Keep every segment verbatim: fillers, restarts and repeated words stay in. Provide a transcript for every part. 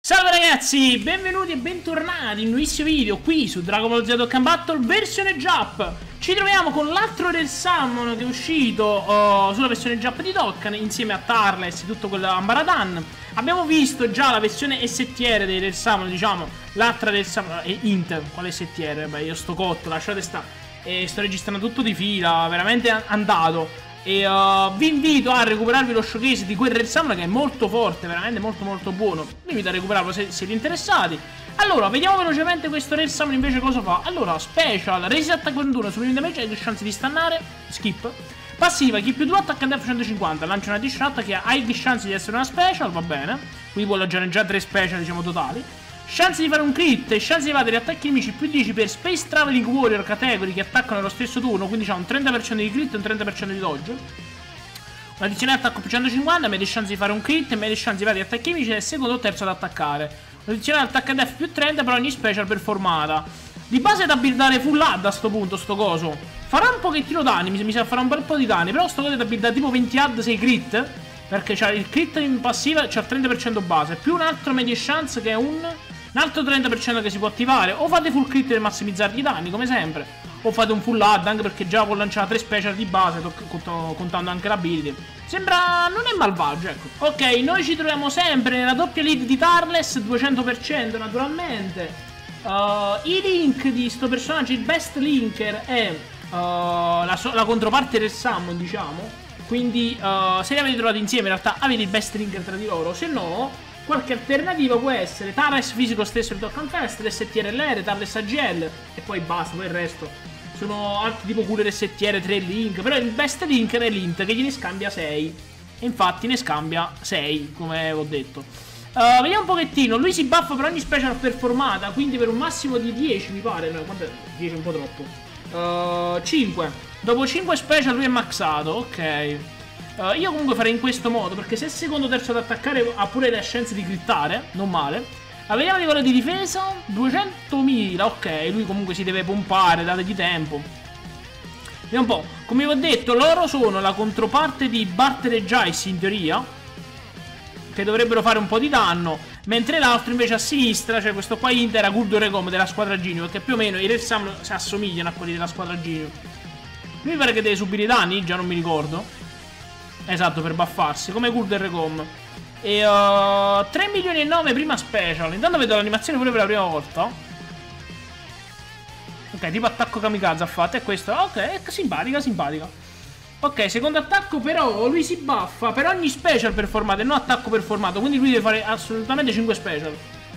Salve ragazzi, benvenuti e bentornati in un nuovissimo video qui su Dragon Ball Z Dokkan Battle versione Jap. Ci troviamo con l'altro Real Summon che è uscito uh, sulla versione Jap di Dokkan insieme a Tarles e tutto quello Ambaradan. Abbiamo visto già la versione S T R dei Real Summon, diciamo, l'altra Real Summon è Inter, quale S T R? Beh, io sto cotto, lasciate stare. E sto registrando tutto di fila, veramente andato. E uh, vi invito a recuperarvi lo showcase di quel Real Summon che è molto forte, veramente molto molto buono. Vi invito a recuperarlo se siete interessati. Allora, vediamo velocemente questo Real Summon invece cosa fa. Allora, special, resist attack ventuno, su damage hai due chance di stannare, skip. Passiva, chi più due attack and def centocinquanta, lancia una additional attack che ha due chance di essere una special, va bene. Quindi può lanciare già tre special, diciamo, totali. Chance di fare un crit e chance di evadere attacchi nemici più dieci per Space Traveling Warrior category che attaccano nello stesso turno, quindi c'ha un trenta per cento di crit e un trenta per cento di dodge. Un'addizionale attacco più centocinquanta, media chance di fare un crit e media chance di evadere attacchi nemici del secondo o terzo ad attaccare. Un'addizionale attacco def più trenta per ogni special performata. Di base da buildare full A da sto punto, sto coso. Farà un pochettino danni, mi, mi sa farà un bel po' di danni, però sto coso da buildare tipo venti A D sei crit, perché c'ha il crit in passiva, c'ha il trenta per cento base, più un altro media chance che è un... un altro trenta per cento che si può attivare. O fate full crit per massimizzargli i danni, come sempre, o fate un full add, anche perché già può lanciare tre special di base, contando anche l'ability. Sembra... non è malvagio, ecco. Ok, noi ci troviamo sempre nella doppia lead di Tarles, duecento per cento naturalmente. uh, I link di sto personaggio, il best linker è uh, la, so la controparte del Summon, diciamo. Quindi uh, se li avete trovati insieme in realtà avete il best linker tra di loro. Se no, qualche alternativa può essere Tarles fisico stesso il Dokkan Fest, l'S T R L R, Tarles A G L e poi basta, poi il resto sono altri tipo Cooler S T R tre link, però il best link è l'Int che gliene scambia sei e infatti ne scambia sei, come ho detto. Uh, vediamo un pochettino, lui si buffa per ogni special performata, quindi per un massimo di dieci mi pare, no, dieci è un po' troppo. uh, cinque, dopo cinque special lui è maxato, ok. Uh, io comunque farei in questo modo, perché se il secondo o terzo ad attaccare ha pure le chance di crittare, non male. Uh, vediamo livello di difesa, duecentomila, ok, lui comunque si deve pompare, dategli tempo. Vediamo un po', come vi ho detto, loro sono la controparte di Barter e Jaice in teoria, che dovrebbero fare un po' di danno, mentre l'altro invece a sinistra, cioè questo qua Inter era Guldo Recom della squadra Ginyu, perché più o meno i Real Summon si assomigliano a quelli della squadra Ginyu. Lui mi pare che deve subire i danni, già non mi ricordo. Esatto, per buffarsi, come Guldo e Recom. E uh, tre milioni e nove prima special. Intanto vedo l'animazione pure per la prima volta. Ok, tipo attacco kamikaze ha fatto, è questo. Ok, è simpatica, simpatica. Ok, secondo attacco però lui si buffa per ogni special performato e non attacco performato, quindi lui deve fare assolutamente cinque special.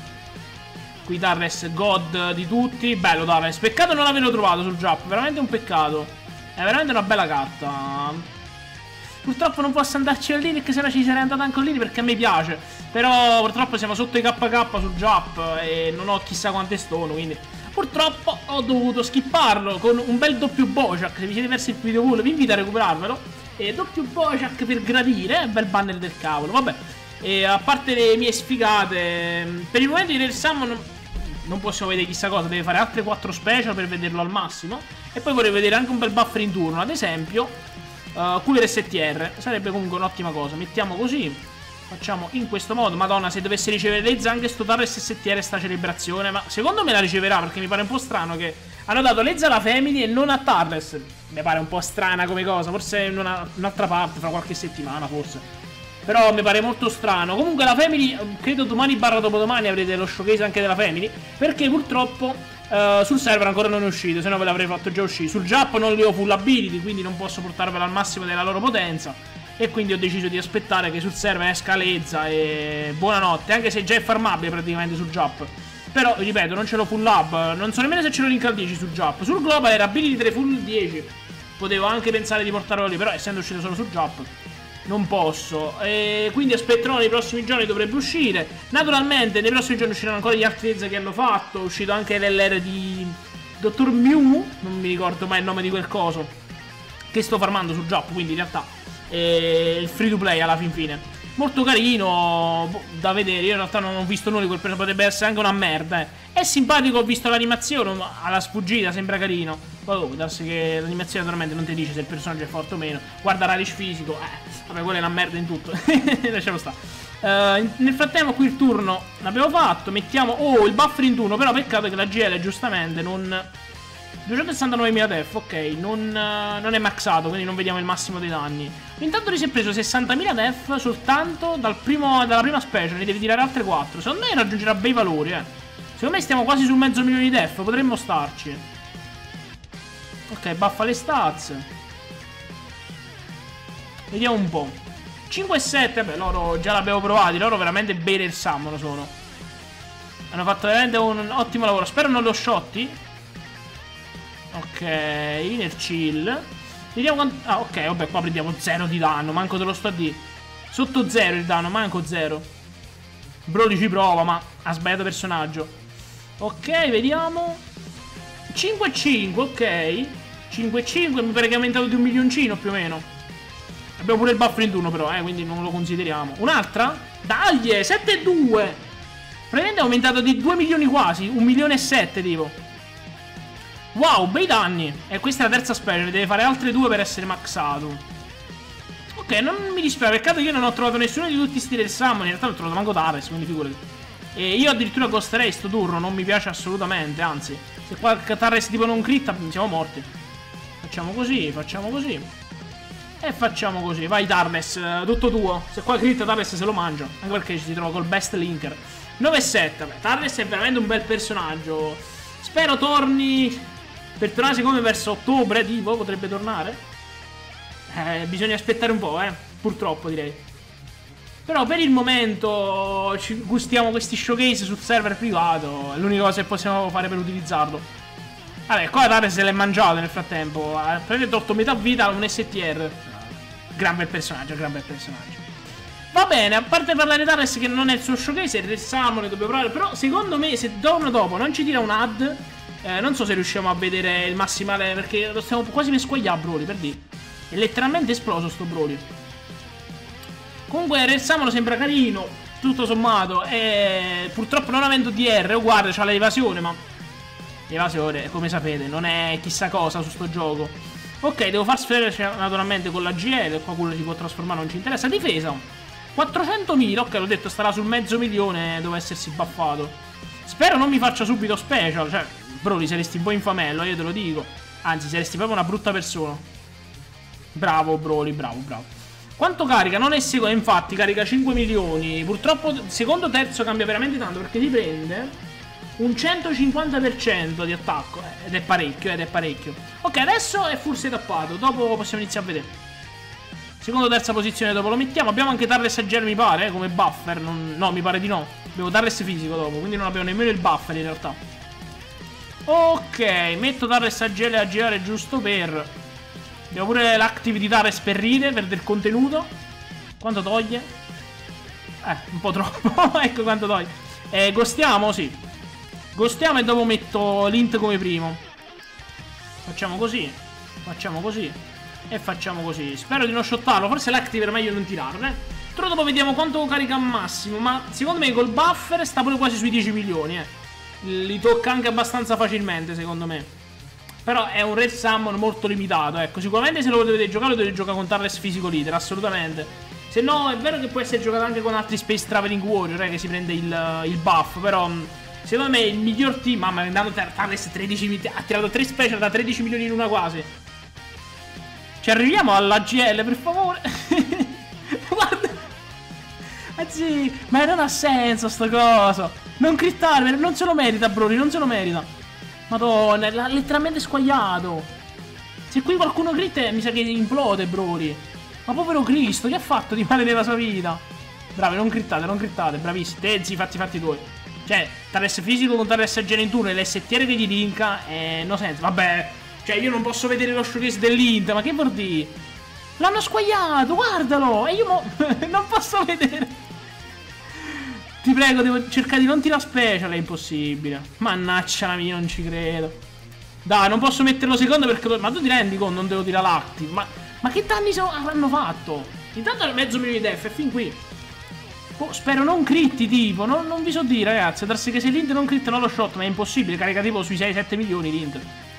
Qui Tarles God di tutti. Bello Tarles, peccato non l'avevo trovato sul Jap, veramente un peccato. È veramente una bella carta. Purtroppo non posso andarci al Lini, che se no ci sarei andato anche al Lini, perché a me piace. Però purtroppo siamo sotto i K K sul Jap e non ho chissà quante stone, quindi purtroppo ho dovuto skipparlo con un bel doppio Bojack. Se vi siete persi il video pool vi invito a recuperarvelo. E doppio Bojack per gradire, bel banner del cavolo, vabbè. E a parte le mie sfigate, per il momento di Real Summon non possiamo vedere chissà cosa, deve fare altre quattro special per vederlo al massimo. E poi vorrei vedere anche un bel buffer in turno, ad esempio Uh, Cooler S T R, sarebbe comunque un'ottima cosa. Mettiamo così, facciamo in questo modo. Madonna, se dovesse ricevere le zanche sto Tarles S T R sta celebrazione. Ma secondo me la riceverà, perché mi pare un po' strano che hanno dato Lezza alla Family e non a Tarles. Mi pare un po' strana come cosa, forse in un'altra parte, fra qualche settimana forse. Però mi pare molto strano. Comunque la Family, credo domani barra dopodomani avrete lo showcase anche della Family, perché purtroppo Uh, sul server ancora non è uscito, se no ve l'avrei fatto già uscire. Sul Jap non li ho full ability, quindi non posso portarvela al massimo della loro potenza. E quindi ho deciso di aspettare che sul server esca Lezza e buonanotte. Anche se già è farmabile praticamente sul Jap. Però, ripeto, non ce l'ho full up. Non so nemmeno se ce l'ho link al dieci sul Jap. Sul Global era ability tre full dieci. Potevo anche pensare di portarlo lì, però essendo uscito solo sul Jap non posso, e quindi aspetterò nei prossimi giorni, dovrebbe uscire. Naturalmente nei prossimi giorni usciranno ancora gli altri Lezza che hanno fatto. È uscito anche l'L R di Dottor Mew, non mi ricordo mai il nome di quel coso, che sto farmando sul Jap, quindi in realtà è il free to play alla fin fine. Molto carino da vedere, io in realtà non ho visto nulla di quel personaggio, potrebbe essere anche una merda, eh. È simpatico, ho visto l'animazione, ma alla sfuggita sembra carino. Poi oh, darsi che l'animazione naturalmente non ti dice se il personaggio è forte o meno. Guarda Radish fisico, eh, vabbè, quella è una merda in tutto. Lasciamo stare. Uh, nel frattempo qui il turno l'abbiamo fatto. Mettiamo... Oh, il buffer in turno. Però peccato che la G L giustamente non... duecentosessantanovemila def, ok. Non, uh, non è maxato, quindi non vediamo il massimo dei danni. Intanto lui si è preso sessantamila def soltanto dal primo, dalla prima special. Ne deve tirare altre quattro. Secondo me raggiungerà bei valori, eh. Secondo me stiamo quasi sul mezzo milione di def. Potremmo starci. Ok, buffa le stats. Vediamo un po'. cinque e sette, beh, loro già l'abbiamo provati. Loro veramente bene il summon sono. Hanno fatto veramente un ottimo lavoro. Spero non lo shotti. Ok, nel chill. Vediamo quanto... Ah, ok, vabbè, qua prendiamo zero di danno. Manco te lo sto a dire. Sotto zero il danno, manco zero. Broly ci prova, ma ha sbagliato personaggio. Ok, vediamo. cinque e cinque, ok. cinque e cinque, mi pare che è aumentato di un milioncino più o meno. Abbiamo pure il buffer in turno però, eh, quindi non lo consideriamo. Un'altra? Dai, sette e due. Praticamente è aumentato di due milioni quasi. un milione e sette tipo. Wow, bei danni. E questa è la terza special, deve fare altre due per essere maxato. Ok, non mi dispiace. Peccato che io non ho trovato nessuno di tutti sti del summon. In realtà non ho trovato manco Tares, quindi figurati. E io addirittura costerei sto turno, non mi piace assolutamente. Anzi, se qua Tares tipo non critta, siamo morti. Facciamo così, facciamo così. E facciamo così, vai Tarles, tutto tuo. Se qua critta Tarles se lo mangia. Anche perché ci si trova col best linker. nove e sette, beh, Tarles è veramente un bel personaggio. Spero torni. Per tornare secondo me verso ottobre, tipo, potrebbe tornare. Eh, bisogna aspettare un po', eh. Purtroppo direi. Però per il momento ci gustiamo questi showcase sul server privato. È l'unica cosa che possiamo fare per utilizzarlo. Vabbè, qua Tarles se l'è mangiato nel frattempo. Ha praticamente tolto metà vita a un S T R. Gran bel personaggio, gran bel personaggio. Va bene, a parte parlare di Tarles che non è il suo showcase, è il Summon, dobbiamo provare. Però secondo me se torno dopo non ci tira un ad, eh, non so se riusciamo a vedere il massimale, perché lo stiamo quasi per squagliare Broly, per dire. È letteralmente esploso sto Broly. Comunque il Summon sembra carino, tutto sommato. E purtroppo non avendo D R, guarda, c'ha l'evasione, ma l'evasione, come sapete, non è chissà cosa su sto gioco. Ok, devo far sfere naturalmente con la G L. Qua quello si può trasformare, non ci interessa. Difesa quattrocentomila, ok, l'ho detto, starà sul mezzo milione. Dove essersi buffato. Spero non mi faccia subito special. Cioè, Broly, saresti un po' infamello, io te lo dico. Anzi, saresti proprio una brutta persona. Bravo Broly, bravo, bravo. Quanto carica? Non è secondo, infatti carica cinque milioni. Purtroppo secondo terzo cambia veramente tanto, perché ti prende un centocinquanta per cento di attacco. Ed è parecchio, ed è parecchio. Ok, adesso è full setappato. Dopo possiamo iniziare a vedere. Secondo terza posizione dopo lo mettiamo. Abbiamo anche Tarles a Gel mi pare, eh, come buffer. Non, no, mi pare di no. Abbiamo Tarles fisico dopo, quindi non abbiamo nemmeno il buffer in realtà. Ok, metto Tarles a Gel a girare giusto per... Abbiamo pure l'active di Tarles per ride, per del contenuto. Quanto toglie? Eh, un po' troppo. Ecco quanto toglie. Eh, ghostiamo? Sì. Ghostiamo e dopo metto l'int come primo. Facciamo così. Facciamo così. E facciamo così. Spero di non shottarlo. Forse l'active è meglio non tirarne. Però dopo vediamo quanto carica al massimo. Ma secondo me col buffer sta pure quasi sui dieci milioni, eh. Li tocca anche abbastanza facilmente, secondo me. Però è un Red Summon molto limitato, ecco. Sicuramente se lo dovete giocare lo dovete giocare con Tarles fisico leader, assolutamente. Se no è vero che può essere giocato anche con altri Space Traveling Warrior, eh, che si prende il, il buff. Però secondo me il miglior team... Mamma, è andato Tarles tredici milioni. Ha tirato tre special da tredici milioni in una quasi. Ci arriviamo alla G L, per favore. Guarda. Anzi, ma non ha senso sta cosa. Non crittare, non se lo merita Broly, non se lo merita. Madonna, l'ha letteralmente squagliato. Se qui qualcuno critta mi sa che implode Broly. Ma povero Cristo, che ha fatto di male nella sua vita? Bravi, non crittate, non crittate, bravissimi. Tezzi, fatti fatti tuoi. Cioè, Tarles fisico con Tarles Gene in turno e l'S T R che gli linka, eh, no senso. Vabbè, cioè io non posso vedere lo showcase dell'Int, ma che vuol dire? L'hanno squagliato, guardalo. E io mo non posso vedere. Ti prego, devo cercare di non tirare special, è impossibile. Mannaggia la mia, non ci credo. Dai, non posso metterlo secondo perché... Ma tu ti rendi conto, non devo tirare l'active. Ma, ma che danni so... avranno fatto? Intanto è mezzo milione di def, è fin qui. Oh, spero non critti, tipo. Non, non vi so dire, ragazzi. Darsi che se l'Int non critta non lo shot, ma è impossibile. Carica tipo sui sei sette milioni l'Int.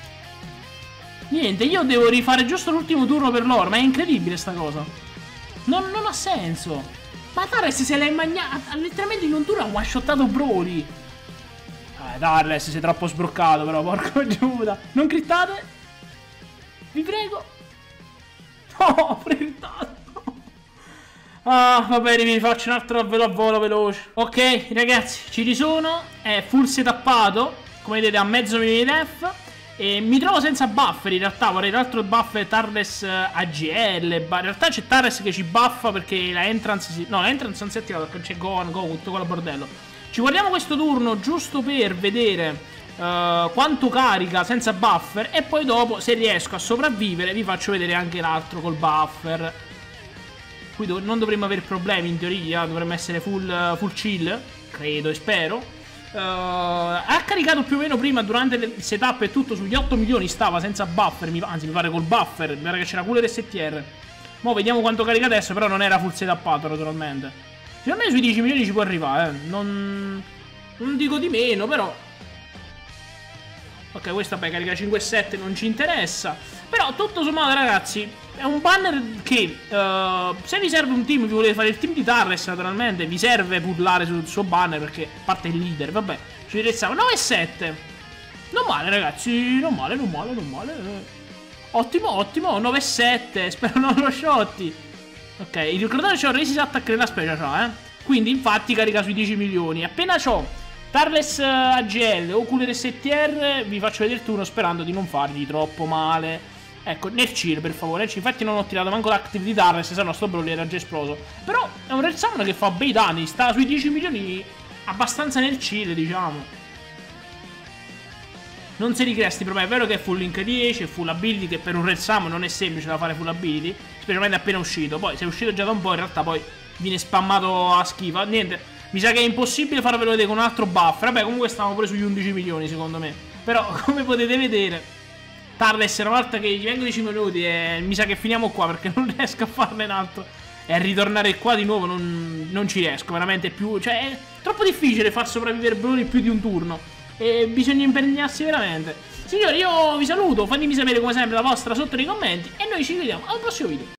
Niente, io devo rifare giusto l'ultimo turno per loro, ma è incredibile sta cosa. Non, non ha senso. Ma Tarles se l'è mangiata. Letteralmente in un turno ha one-shottato Broly. Eh, Tarles sei troppo sbroccato però, porco Giuda. Non crittate? Vi prego. No, ho frittato. Ah, va bene, vi faccio un altro velo a volo veloce. Ok, ragazzi, ci risono. È full setappato. Come vedete, a mezzo milione di def. E mi trovo senza buffer in realtà. Vorrei l'altro buff Tarles A G L. In realtà c'è Tarles che ci buffa perché la entrance si... No, la entrance non si è attivata perché c'è Gohan, Goku, tutto quello bordello. Ci guardiamo questo turno giusto per vedere uh, quanto carica senza buffer. E poi dopo, se riesco a sopravvivere, vi faccio vedere anche l'altro col buffer. Qui dov non dovremmo avere problemi in teoria. Dovremmo essere full, uh, full chill. Credo e spero. Uh, ha caricato più o meno prima durante il setup e tutto sugli otto milioni stava senza buffer, mi, anzi mi pare col buffer, mi pare che c'era cooler S T R. Mo vediamo quanto carica adesso, però non era full setappato naturalmente. Secondo me sui dieci milioni ci può arrivare, eh. non, non dico di meno, però. Ok, questo vabbè carica cinque e sette, non ci interessa. Però tutto sommato ragazzi è un banner che uh, se vi serve un team, vi volete fare il team di Tarles naturalmente, vi serve pullare sul suo banner perché a parte il leader, vabbè, ci interessava. nove e sette, non male ragazzi, non male, non male, non male. Ottimo, ottimo, nove e sette, spero non lo shotti. Ok, il ricordate c'ho Races Attack nella special, c'ho, eh. Quindi infatti carica sui dieci milioni. Appena c'ho Tarles A G L o Cooler S T R vi faccio vedere il turno sperando di non fargli troppo male. Ecco, nel chill per favore. Infatti non ho tirato manco l'active di Tarles, se no sto Broly era già esploso. Però è un Red Summon che fa bei danni, sta sui dieci milioni abbastanza nel chill, diciamo. Non si ricrea sti problemi. È vero che è full link dieci, è full ability, che per un Red Summon non è semplice da fare full ability, specialmente appena uscito. Poi se è uscito già da un po' in realtà poi viene spammato a schifo. Niente, mi sa che è impossibile farvelo vedere con un altro buffer. Vabbè, comunque stavamo pure sugli undici milioni secondo me. Però come potete vedere Tarles una volta che gli vengo dieci minuti e mi sa che finiamo qua perché non riesco a farne in alto. E a ritornare qua di nuovo non, non ci riesco, veramente più. Cioè è troppo difficile far sopravvivere Broly più di un turno. E bisogna impegnarsi veramente. Signori, io vi saluto, fatemi sapere come sempre la vostra sotto nei commenti. E noi ci vediamo al prossimo video.